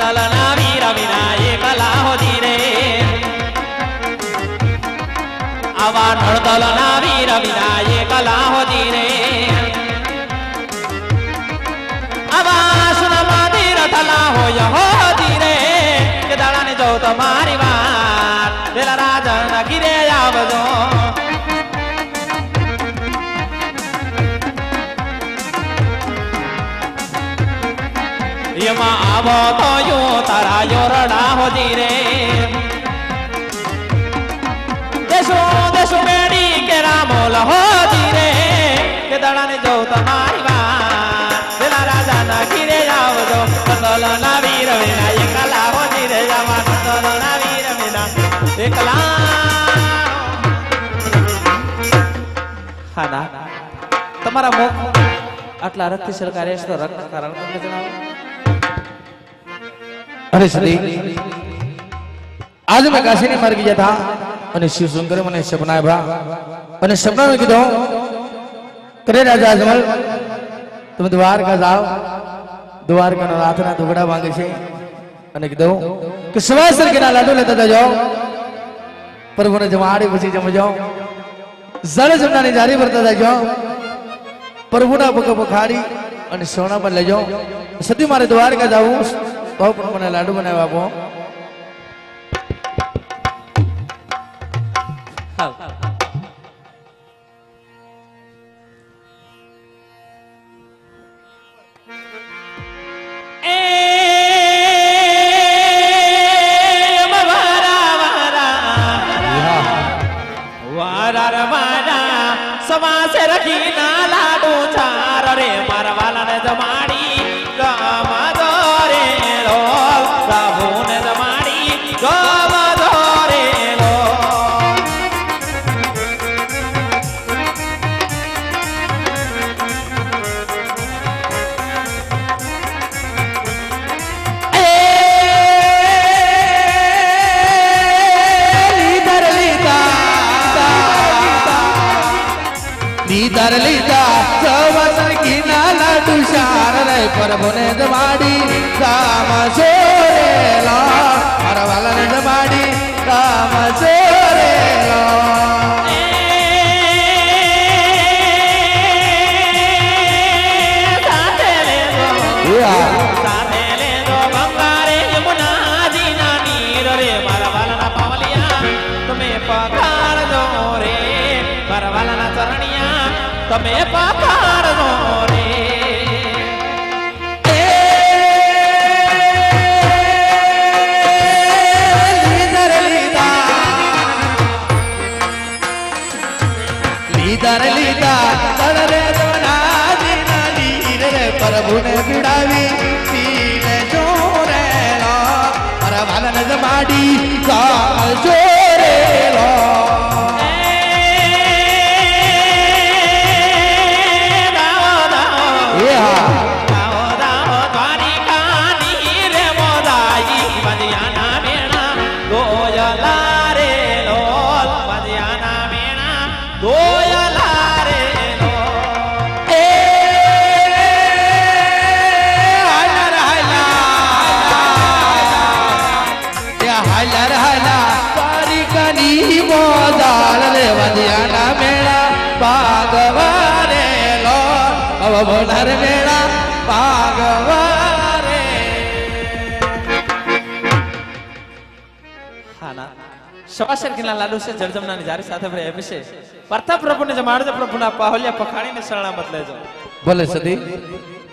कंदलना वीर विनायक लाहो धीरे आवा नर्दलना वीर विनायक लाहो धीरे आवा सुन मंदिर थला हो यहो धीरे के दाड़ा ने जो तुम्हारी बात बेला राजा न गिरे आवजो यमा आवो तो यो तारा योरडा हो धीरे देशो देशो मेरी के रामोल हो धीरे के दाड़ा ने जो तुम्हारी बात बेला राजा न गिरे आवजो कंदलना वीर विनायक लाहो धीरे जावा कंदलना वीर विनायक ला हाना तुम्हारा मुख आटला रक्ति सरकारे तो रक्त कारण તમને જણાવો अरे श्री आज मैं काशी ने मर गया था અને शिव शंकर મને સપના આવ્યા અને સપનામાં કીધું કરે રાજા અજમલ તમે દ્વારકા જાઓ દ્વારકાનો રાતના દુગડા માંગે છે અને કીધું કે સવાસર કેના લાડુ લેતા જાઓ પ્રભુને જમાડી પછી જમજો જળ જમનાની જારી ભરતા જાઓ પ્રભુના પગ પખાડી અને સોના પર લેજો સતી મારે દ્વારકા જાવું तो प्रभुने लाडू बनाया बापू सवा से रखी ना लाडू चार रे मारवाला ने जमाड़ी लीधर लीधा सवसर की नाला तुषार रे प्रभुने जमाड़ी काम सोरेला परवाला ने जमाड़ी काम सोरेला साथेले दो बंगारे यमुना दीना नीर रे परवाला ना पावलिया तुम्हें पकार दो रे परवाला ना चरणिया तुम्हें पकार दो रे लीधर लीधा तड़रे दोना दीना नीर रे प्रभुने बिड़ावी तीने जोरेला परवाला ने जमाड़ी काम जोरेला बोलर मेरा भागवारे हाना सवासर के लाडू से जड़जमना निजारी साथे भरे एपिसे प्रताप प्रभु ने जमाड़ प्रभु ना पाहलिया पखाणी ने शरणा मत ले जाओ बोले सदी